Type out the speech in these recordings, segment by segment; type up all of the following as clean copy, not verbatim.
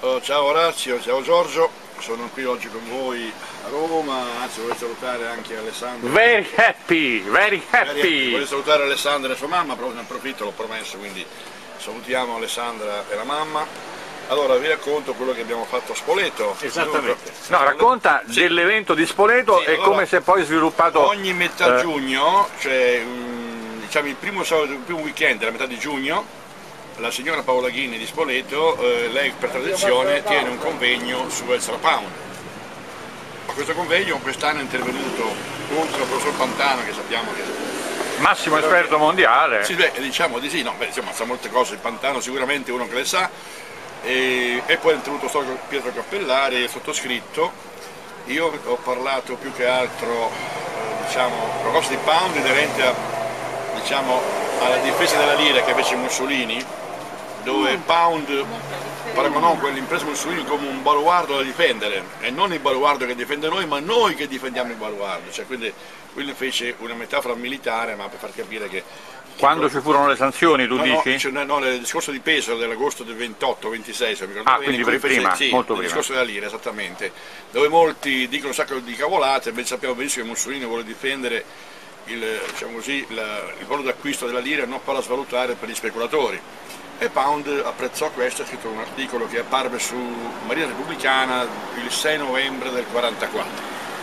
Ciao Orazio, ciao Giorgio, sono qui oggi con voi a Roma, anzi vorrei salutare anche Alessandra. Very happy. Vorrei salutare Alessandra e sua mamma, però ne approfitto, l'ho promesso, quindi salutiamo Alessandra e la mamma. Allora vi racconto quello che abbiamo fatto a Spoleto. Esattamente. No, racconta dell'evento di Spoleto e allora, come si è poi sviluppato. Ogni metà giugno, cioè diciamo il primo weekend della metà di giugno, la signora Paola Ghini di Spoleto, lei per tradizione tiene un convegno su Extra Pound. A questo convegno quest'anno è intervenuto, oltre al professor Pantano, che sappiamo che massimo esperto mondiale. Sì, beh, diciamo di sì, no, beh, insomma, sa molte cose, il Pantano sicuramente è uno che le sa, e poi è intervenuto storico Pietro Cappellari e sottoscritto. Io ho parlato più che altro, diciamo, qualcosa di Pound inerente a, diciamo, alla difesa della lira che fece Mussolini, dove Pound paragonò quell'impresa Mussolini come un baluardo da difendere, e non il baluardo che difende noi, ma noi che difendiamo il baluardo, cioè, quindi fece una metafora militare, ma per far capire che... Quando ci furono le sanzioni, tu dici? No, nel discorso di Pesaro dell'agosto del 28-26, se mi ricordo bene, quindi fece, prima, sì, molto il prima. discorso della lira, esattamente, dove molti dicono un sacco di cavolate, invece sappiamo benissimo che Mussolini vuole difendere diciamo così, il valore d'acquisto della lira e non farla svalutare per gli speculatori. E Pound apprezzò questo, ha scritto un articolo che apparve su Marina Repubblicana il 6 novembre del 1944.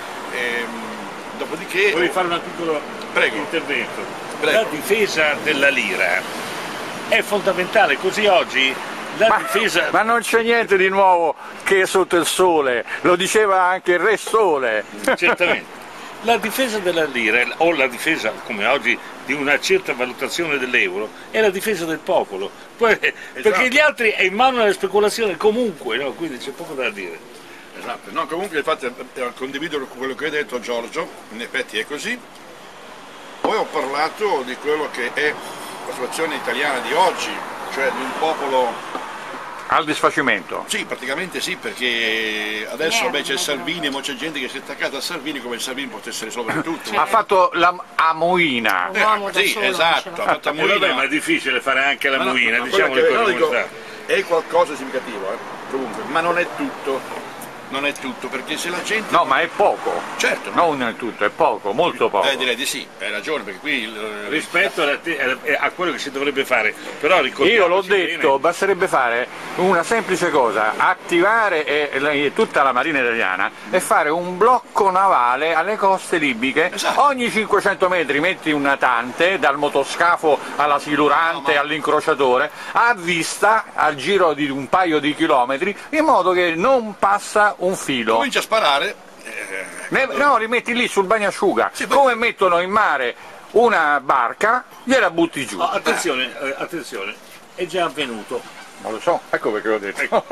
Dopodiché... Vorrei fare un piccolo intervento. Prego. La difesa della lira è fondamentale, così oggi la difesa... Ma non c'è niente di nuovo che sotto il sole, lo diceva anche il Re Sole. Certamente. La difesa della lira, o la difesa, come oggi, di una certa valutazione dell'euro, è la difesa del popolo, perché gli altri è in mano alla speculazione comunque, no? Quindi c'è poco da dire. Esatto, no, comunque infatti condivido quello che hai detto Giorgio, in effetti è così. Poi ho parlato di quello che è la situazione italiana di oggi, cioè di un popolo... Al disfacimento? Sì, praticamente sì, perché adesso c'è Salvini e c'è gente che si è attaccata a Salvini come se Salvini potesse risolvere tutto. Ha fatto la Amoina. Sì, esatto, ha fatto Amoina. Vabbè, ma è difficile fare anche la Moina, no, diciamo le cose come sta. È qualcosa di significativo, comunque, ma non è tutto. Non è tutto, perché se la gente... No, ma è poco. Certo. Non è tutto, è poco, molto poco. Direi di sì, hai ragione, perché qui... Rispetto a quello che si dovrebbe fare, però io l'ho detto, basterebbe fare una semplice cosa, attivare tutta la Marina italiana e fare un blocco navale alle coste libiche. Esatto. Ogni 500 metri metti un natante, dal motoscafo alla silurante all'incrociatore, a vista, al giro di un paio di chilometri, in modo che non passa un filo. Comincia a sparare. No, li metti lì sul bagnasciuga, sì, come mettono in mare una barca, gliela butti giù. Attenzione, attenzione, è già avvenuto. Non lo so, ecco perché l'ho detto.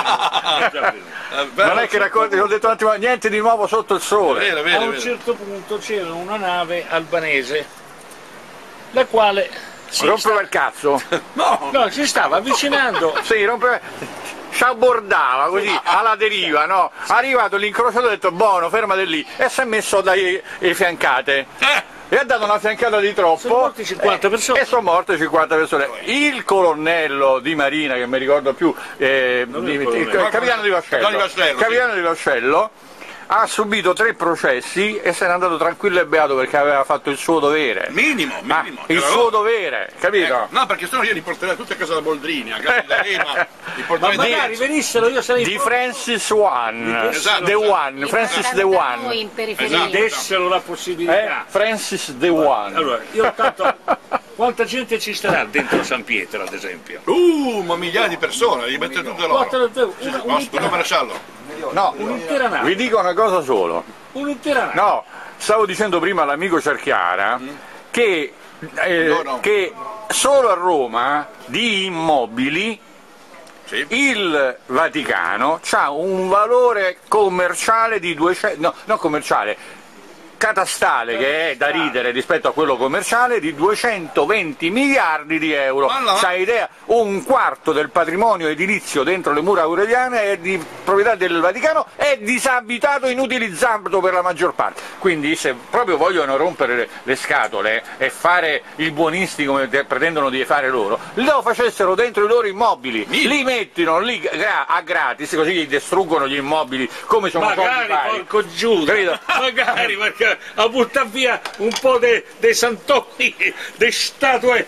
Non è che racconti, ho detto un attimo, niente di nuovo sotto il sole. A un certo punto c'era una nave albanese, la quale... rompeva il cazzo? No, si stava avvicinando. Sì, rompeva... Sciabordava così, alla deriva, no? È arrivato l'incrociatore e ha detto buono, fermate lì, e si è messo dai fiancate. E ha dato una fiancata di troppo. Sono morti 50 persone. E sono morte 50 persone. Il colonnello di Marina, che mi ricordo più, il capitano di Vascello, ha subito 3 processi e se n'è andato tranquillo e beato perché aveva fatto il suo dovere. Minimo. Il suo dovere, capito? No, perché sennò io li porterei tutti a casa da Boldrini, a casa da Rema, ma magari venissero, io sarei... Di Francis One, esatto, The One, Francis The One. Esatto. Dessero la possibilità. Francis The One. Allora, io tanto... Quanta gente ci starà dentro San Pietro, ad esempio? Ma migliaia di persone, li mette tutte loro. Un maresciallo. No, un'intera nave. Vi dico una cosa solo. Un'intera nave. No, stavo dicendo prima all'amico Cerchiara che solo a Roma di immobili il Vaticano ha un valore commerciale di 200, no, non commerciale, catastale, che è da ridere rispetto a quello commerciale, di 220 miliardi di euro. C'hai idea? Un quarto del patrimonio edilizio dentro le mura aureliane è di proprietà del Vaticano, è disabitato, inutilizzato per la maggior parte. Quindi se proprio vogliono rompere le scatole e fare i buonisti come pretendono di fare loro, lo facessero dentro i loro immobili, li mettono lì a gratis, così gli distruggono gli immobili come sono magari, porco Giuda, magari, perché a buttare via un po' dei santoni, delle statue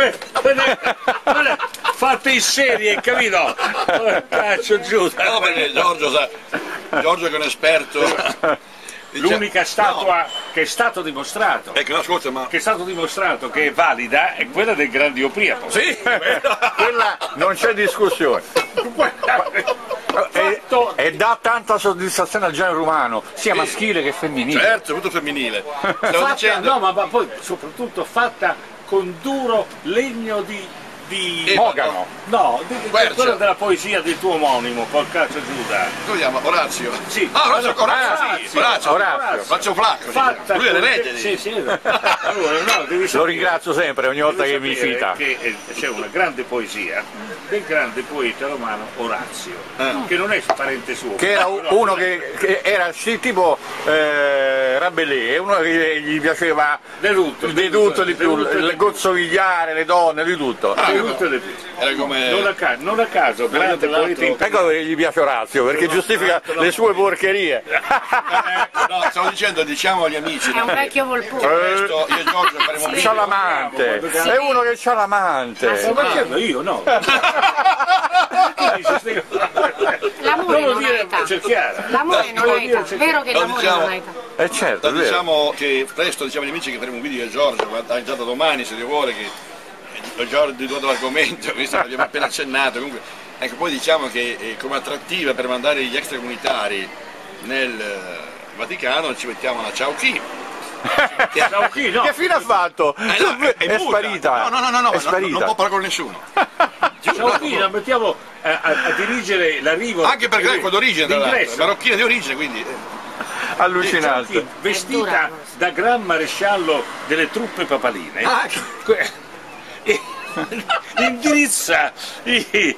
fatte in serie, capito? Caccio Giuda. No, perché Giorgio che è un esperto. L'unica statua che è stato dimostrato che è stato dimostrato che è valida è quella del Grande Priapo. Sì, quella non c'è discussione. E dà tanta soddisfazione al genere umano, sia maschile che femminile. Certo, tutto femminile. No, ma poi soprattutto fatta con duro legno di Mogano. No, quella della poesia del tuo omonimo, col cazzo Giuda. Chiama Orazio. Sì. Orazio. Faccio flacco. Lui è l'erede. Sì. Allora, lo ringrazio sempre ogni volta che mi cita. C'è una grande poesia del grande poeta romano Orazio, che non è parente suo. Che era uno che era tipo Rabelais, uno che gli piaceva di tutto, di più, il gozzovigliare, le donne, di tutto. Era come... non a caso, grande poeta. Ecco che gli piace Orazio, perché giustifica le sue porcherie. No, stavo diciamo agli amici. È un vecchio volpone. Io e Giorgio faremo C'ha l'amante, è uno che c'ha l'amante. Sto facendo io, no. L'amore non ha età. L'amore non ha età, vero che l'amore non ha età. Certo, diciamo che presto diciamo agli amici che faremo un video di Giorgio, già da domani se Dio vuole, che Giorgio di tutto l'argomento, visto che abbiamo appena accennato, comunque, ecco, poi diciamo che come attrattiva per mandare gli extracomunitari nel Vaticano ci mettiamo la Ciao Chi. Ciao Chi, no. Che fine ha fatto? È sparita. No, è sparita. non può parlare con nessuno. Ciao Chi, la mettiamo a dirigere l'arrivo. Anche perché è d'origine, marocchina di origine, quindi... Allucinante. Vestita da gran maresciallo delle truppe papaline. Indirizza i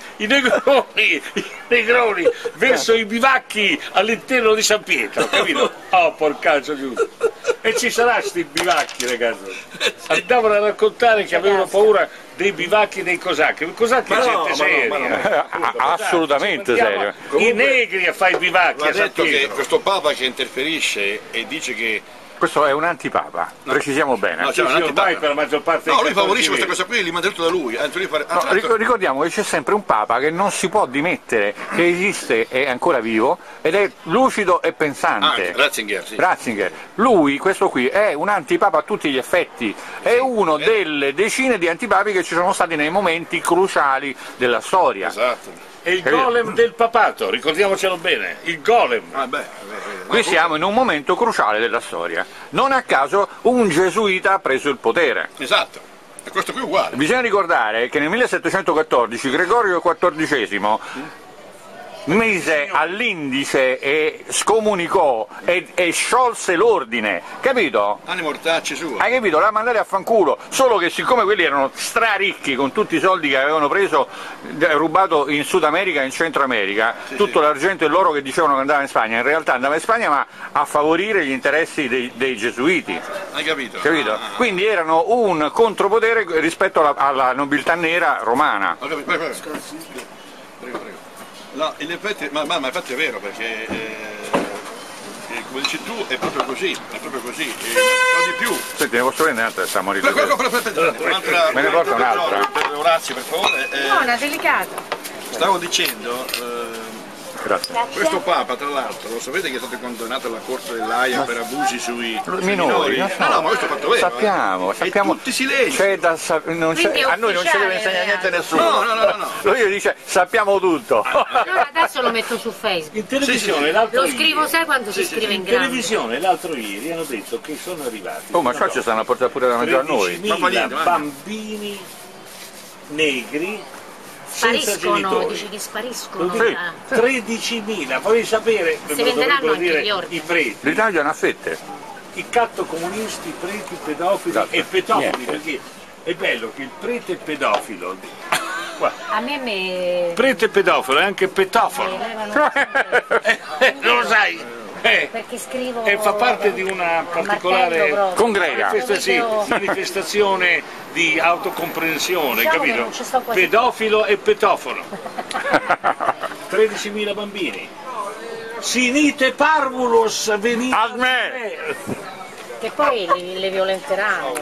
negroni verso i bivacchi all'interno di San Pietro, capito? Oh, porcaccio giù! E ci saranno sti bivacchi, ragazzi. Andavano a raccontare che avevano paura dei bivacchi dei cosacchi. I cosacchi è gente seria. Assolutamente seria. I negri a fare i bivacchi. Ha detto che questo Papa che interferisce e dice che... Questo è un antipapa, precisiamo bene. No, ormai per la maggior parte lui favorisce questa cosa qui, li manda tutto da lui. Ricordiamo che c'è sempre un papa che non si può dimettere, che esiste, è ancora vivo ed è lucido e pensante. Ratzinger, sì. Ratzinger. Lui, questo qui, è un antipapa a tutti gli effetti, è uno delle decine di antipapi che ci sono stati nei momenti cruciali della storia. Esatto. È il golem del papato, ricordiamocelo bene, il golem. Qui siamo in un momento cruciale della storia. Non a caso un gesuita ha preso il potere. Esatto, e questo qui è uguale. Bisogna ricordare che nel 1714 Gregorio XIV mise all'indice e scomunicò e sciolse l'ordine, capito? Anni mortacci su. Hai capito? L'ha mandati a fanculo, solo che siccome quelli erano straricchi con tutti i soldi che avevano preso, rubato in Sud America e in Centro America, tutto l'argento e l'oro che dicevano che andava in Spagna, in realtà andava in Spagna ma a favorire gli interessi dei gesuiti. Hai capito? Capito? Quindi erano un contropotere rispetto alla nobiltà nera romana. Ho capito, prego. No, in effetti, ma infatti è vero, perché come dici tu è proprio così, non di più. Senti, ne posso prendere un'altra? Stiamo riflettendo. Me ne porta un'altra? Per Orazio, per favore. Buona, delicata. Stavo dicendo, Grazie. questo Papa, tra l'altro, lo sapete che è stato condannato alla Corte dell'Aia per abusi sui minori? No, ma questo è fatto vero. Sappiamo. E tutti si legge. A noi non ci deve insegnare niente nessuno. No. Lui dice sappiamo tutto. Allora adesso lo metto su Facebook. In televisione l'altro Lo scrivo, sai quando si scrive in grande? In televisione l'altro ieri hanno detto che sono arrivati. Oh, ma qua ci stanno a portare pure da mangiare a noi. 13.000 bambini negri senza genitori. Dici che spariscono. Sì. 13.000, volevi sapere Si venderanno anche dire gli ordini. i prezzi. Li tagliano a fette. i cattocomunisti, preti, pedofili e pedofili, perché è bello che il prete pedofilo, a me prete pedofilo è anche petofono, non lo sai? Perché scrivo e fa parte di una particolare congrega, manifestazione di autocomprensione, diciamo, capito? Pedofilo e petofono. 13.000 bambini. Sinite parvulos venite a me! Che poi li violenteranno.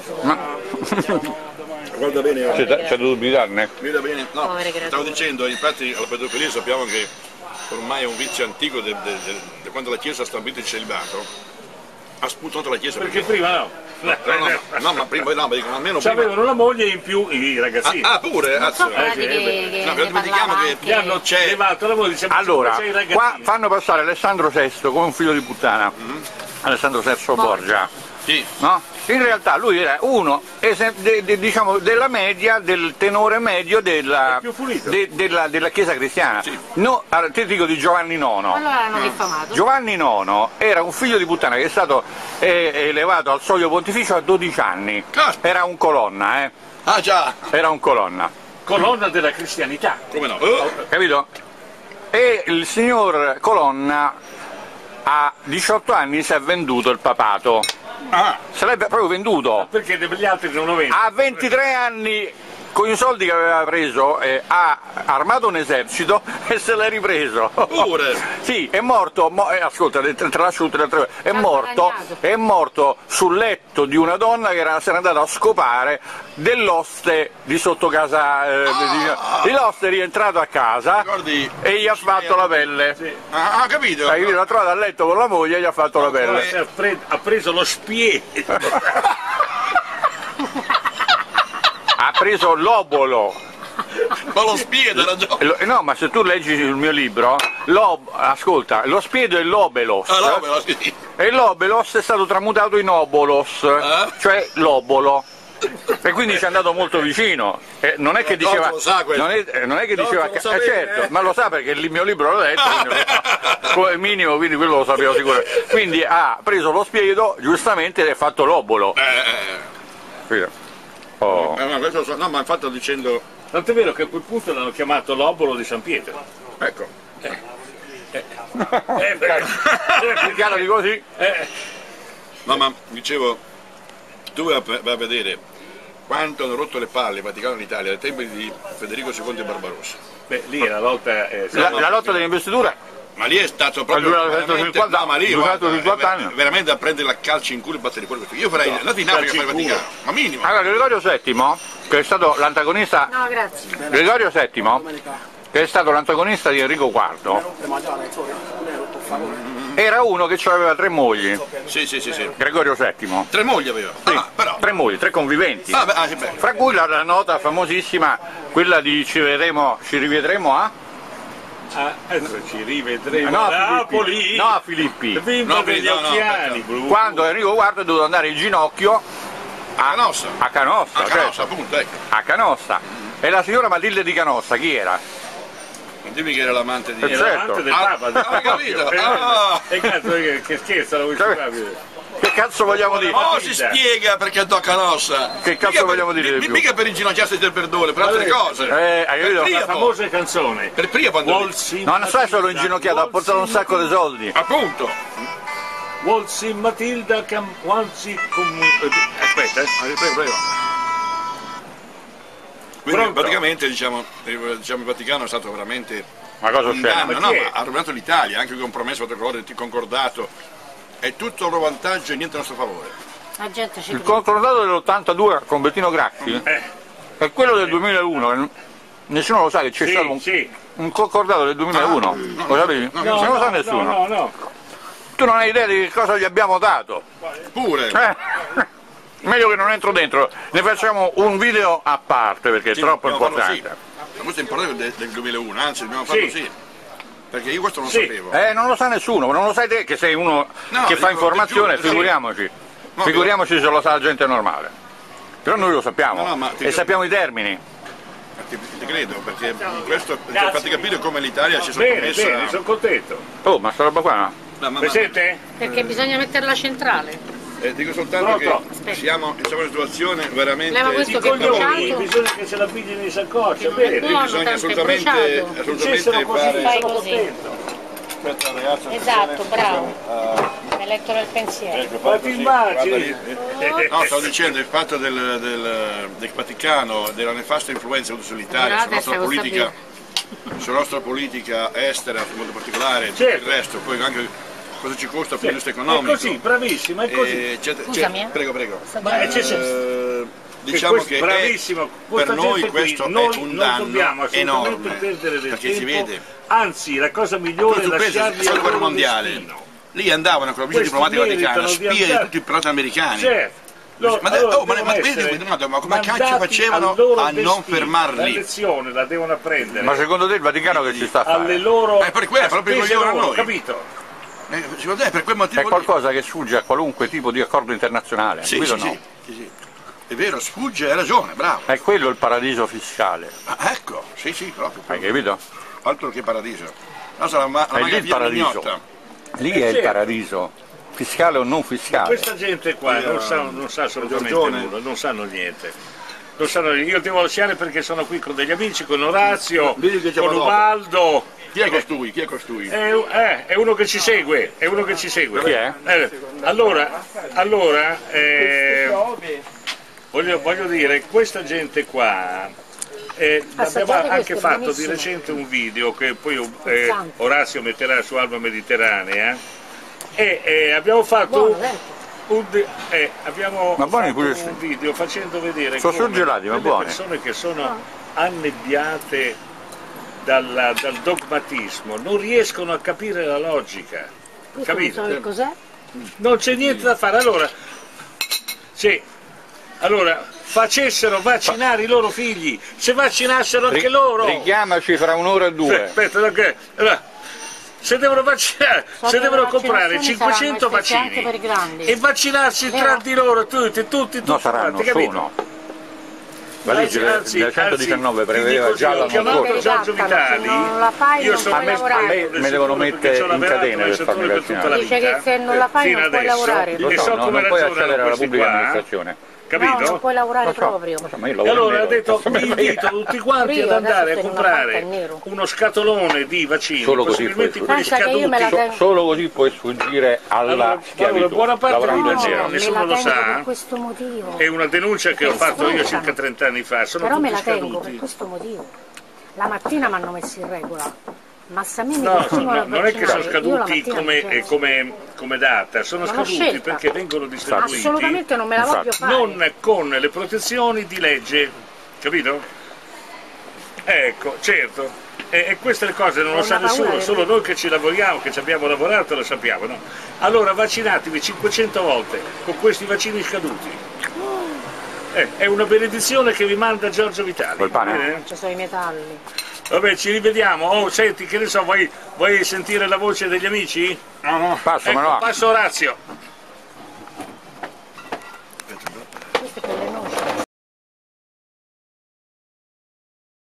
Guarda bene, c'è dubbi darne? guarda bene. No, stavo dicendo, infatti alla pedofilia sappiamo che ormai è un vizio antico da quando la Chiesa ha stabilito il celibato. Ha sputato la Chiesa perché prima no. No, ma prima no, ma dico, almeno prima. Avevano una moglie in più i ragazzini. Pure? Non so che no, dimentichiamo che gli hanno levato la moglie. Allora, qua fanno passare Alessandro VI come un figlio di puttana. Alessandro VI Borgia. Sì. No? In realtà lui era uno diciamo, della media, del tenore medio della Chiesa cristiana. Sì. No, ti dico di Giovanni IX. Allora l'hanno diffamato. Giovanni IX era un figlio di puttana che è stato elevato al soglio pontificio a 12 anni. Era un colonna, Ah già! Era un colonna. Colonna della cristianità. Come no? Capito? E il signor Colonna a 18 anni si è venduto il papato. Se l'è proprio venduto. Perché gli altri non lo vendono. A 23 anni, con i soldi che aveva preso, ha armato un esercito e se l'è ripreso. Pure? Sì, è morto, ascolta, te lascio tutte le altre cose. È morto sul letto di una donna che si era andata a scopare dell'oste di sotto casa. L'oste è rientrato a casa e gli ha fatto la pelle. Sì. Capito? L'ha trovato a letto con la moglie e gli ha fatto la pelle. Ha preso lo spiedo. Ha preso l'obolo. Ma lo spiedo era già. No, ma se tu leggi il mio libro, ascolta, lo spiedo è l'obelos. L'obelos, sì. E l'obelos è stato tramutato in obolos, cioè l'obolo. E quindi ci è andato molto vicino. Non è che diceva. Lo sa non è che diceva. Certo, ma lo sa perché il mio libro l'ho letto, come minimo, quindi quello lo sapevo sicuramente. Quindi ha preso lo spiedo, giustamente, e ha fatto l'obolo. No, ma infatti sto dicendo. Tant'è vero che a quel punto l'hanno chiamato l'obolo di San Pietro. Ecco. Chiaro di così. No, ma dicevo, tu vai a vedere quanto hanno rotto le palle Vaticano in Italia ai tempi di Federico II e Barbarossa. Beh, lì la lotta la lotta dell'investitura. Ma lì è stato proprio veramente a prendere la calci in culo e battere quello che io farei andate in Napoli a fare Vaticano, ma minimo. Allora Gregorio VII, che è stato l'antagonista. No, grazie. Gregorio VII, che è stato l'antagonista di Enrico IV, era uno che aveva 3 mogli. Sì. Gregorio VII. 3 mogli aveva? Sì, però. 3 mogli, 3 conviventi. Fra cui la nota famosissima, quella di ci rivedremo a? Ci rivedremo a Napoli. No, a Filippi. Bimbo degli occhiali. Quando Enrico IV è dovuto andare in ginocchio a Canossa, certo. Appunto, ecco. A Canossa. E la signora Matilde di Canossa, chi era? Non dimmi che era l'amante di... Certo. Del Papa. Hai capito? E cazzo che scherzo la vuoi. Che cazzo vogliamo dire? Si spiega perché andò a Canossa. Che cazzo vogliamo dire? Mica per inginocchiarsi del perdono, per altre cose. Hai capito? La famosa canzone. Per Priapo andò. Non sai solo inginocchiato, ha portato un sacco di soldi. Appunto. Wolsi Matilda aspetta, prego. Quindi praticamente diciamo il Vaticano è stato veramente una cosa oscena. Ma ha rovinato l'Italia, anche con promesse, concordato. È tutto a loro vantaggio e niente a nostro favore. La gente il concordato dell'82 con Bettino Craxi è quello del 2001. Nessuno lo sa che c'è stato un concordato del 2001. Lo sapevi? Non lo sa nessuno. No. Tu non hai idea di che cosa gli abbiamo dato. Pure. Meglio che non entro dentro. Ne facciamo un video a parte perché è troppo importante. Questo è importante del 2001, anzi dobbiamo farlo sì. Perché io questo non sapevo. Non lo sa nessuno, non lo sai te che sei uno che fa informazione, figuriamoci. Figuriamoci se lo sa la gente normale. Però noi lo sappiamo e sappiamo i termini. Ti credo, perché questo per farti capire come l'Italia si è sottomessa. Bene, sono contento. Oh, ma sta roba qua Presente? Perché bisogna metterla centrale. Dico soltanto che siamo in una situazione veramente... bisogna che ce la piglino in saccoccia, bene. Bisogna assolutamente fare... Aspetta ragazzi. Esatto, bravo. Mi hai letto nel pensiero. Ma ti immagini? No, stavo dicendo il fatto del Vaticano, della nefasta influenza sull'Italia, sulla nostra politica estera, in modo particolare, il resto, poi anche cosa ci costa per l'industria economica. È così, bravissima, è così. Scusami. Prego. Diciamo che bravissimo, per noi questo è un danno enorme, perdere del perché si vede. Anzi, la cosa migliore è lasciarli al guerra mondiale. Lì andavano con la visita diplomatica vaticana, spie di tutti i piloti americani. Certo. Ma come cacchio facevano a non fermarli? La lezione la devono apprendere. Ma secondo te il Vaticano che ci sta a fare? Alle loro per quello, proprio coglione a noi. Capito? Secondo te per quel motivo è qualcosa che sfugge a qualunque tipo di accordo internazionale, sì. È vero, sfugge, hai ragione, bravo. È quello il paradiso fiscale. Ecco, sì, proprio. Hai capito? Altro che paradiso. No, sarà è lì il paradiso. Lì è il paradiso, fiscale o non fiscale. Questa gente qua non sa assolutamente nulla, non sanno niente. Io devo lasciare perché sono qui con degli amici, con Orazio, con Ubaldo. Chi è costui? È uno che ci segue, Chi è? Allora voglio dire, questa gente qua, abbiamo anche fatto di recente un video che poi Orazio metterà su Alba Mediterranea e abbiamo fatto un video facendo vedere come persone che sono annebbiate dal dogmatismo non riescono a capire la logica, capito? Cos'è? Non c'è niente da fare, allora facessero vaccinare i loro figli, se vaccinassero anche loro. Richiamaci fra un'ora e due. Aspetta, se devono vaccinare, se devono comprare 500 vaccini e vaccinarsi tra di loro tutti no, saranno, sono. La legge del 119 prevedeva già l'anno scorso. Giorgio Vitali, io sono me devono mettere in catena per farmi vaccinare. Dice che se non la fai non puoi lavorare. Non puoi accedere alla pubblica amministrazione. Capito? No, non puoi lavorare proprio. E allora ha detto, vi invito tutti quanti ad andare a comprare uno scatolone di vaccini, solo così puoi sfuggire alla schiavitù. Buona parte della gente, nessuno lo sa, questo motivo. È una denuncia che ho fatto io circa 30 anni fa, sono però me la scaduti. tengo per questo motivo. La mattina mi hanno messo in regola. No, non è che sono scaduti come data, sono scaduti perché vengono distribuiti. Assolutamente non me la voglio fare. Non con le protezioni di legge, capito? Ecco, certo. E queste le cose non lo sa nessuno, solo noi che ci lavoriamo, che ci abbiamo lavorato lo sappiamo, no? Allora vaccinatevi 500 volte con questi vaccini scaduti. È una benedizione che vi manda Giorgio Vitali. Col pane? Ci sono i metalli. Vabbè, ci rivediamo. Oh, senti, che ne so, vuoi sentire la voce degli amici? No, passo Orazio.